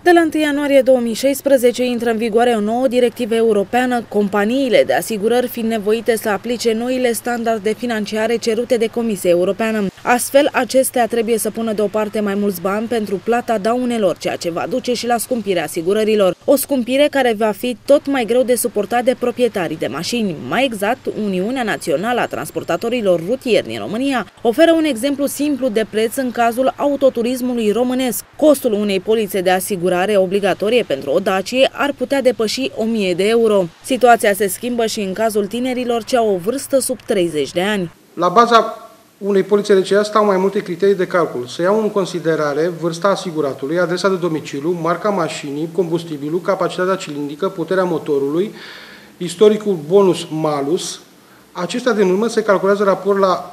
De la 1 ianuarie 2016 intră în vigoare o nouă directivă europeană, companiile de asigurări fiind nevoite să aplice noile standarde financiare cerute de Comisia Europeană. Astfel, acestea trebuie să pună deoparte mai mulți bani pentru plata daunelor, ceea ce va duce și la scumpirea asigurărilor. O scumpire care va fi tot mai greu de suportat de proprietarii de mașini. Mai exact, Uniunea Națională a Transportatorilor Rutieri din România oferă un exemplu simplu de preț în cazul autoturismului românesc. Costul unei polițe de asigurare obligatorie pentru o Dacie ar putea depăși 1000 de euro. Situația se schimbă și în cazul tinerilor ce au o vârstă sub 30 de ani. La baza unei polițe RCA stau mai multe criterii de calcul. Se iau în considerare vârsta asiguratului, adresa de domiciliu, marca mașinii, combustibilul, capacitatea cilindrică, puterea motorului, istoricul bonus-malus. Acestea din urmă se calculează raport la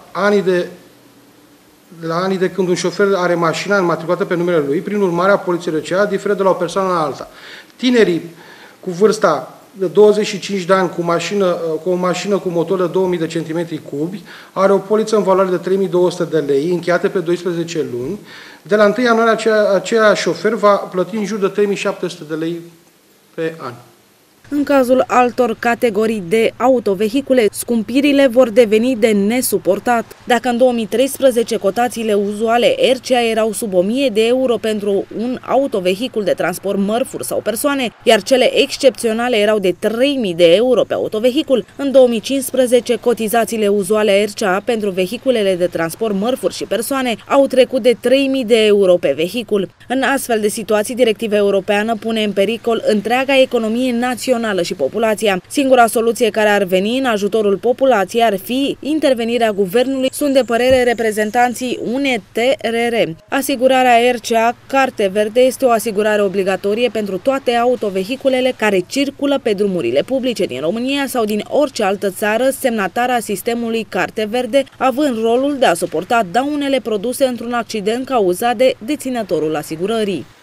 anii de când un șofer are mașina înmatriculată pe numele lui. Prin urmare, poliția RCA diferă de la o persoană la alta. Tinerii cu vârsta de 25 de ani cu o mașină cu motor de 2000 de centimetri cubi are o poliță în valoare de 3200 de lei, încheiată pe 12 luni. De la 1 ianuarie, același șofer va plăti în jur de 3700 de lei pe an. În cazul altor categorii de autovehicule, scumpirile vor deveni de nesuportat. Dacă în 2013 cotațiile uzuale RCA erau sub 1000 de euro pentru un autovehicul de transport mărfuri sau persoane, iar cele excepționale erau de 3000 de euro pe autovehicul, în 2015 cotizațiile uzuale RCA pentru vehiculele de transport mărfuri și persoane au trecut de 3000 de euro pe vehicul. În astfel de situații, directiva europeană pune în pericol întreaga economie națională și populația. Singura soluție care ar veni în ajutorul populației ar fi intervenirea guvernului, sunt de părere reprezentanții UNTRR. Asigurarea RCA Carte Verde este o asigurare obligatorie pentru toate autovehiculele care circulă pe drumurile publice din România sau din orice altă țară semnatară a sistemului Carte Verde, având rolul de a suporta daunele produse într-un accident cauzat de deținătorul asigurării.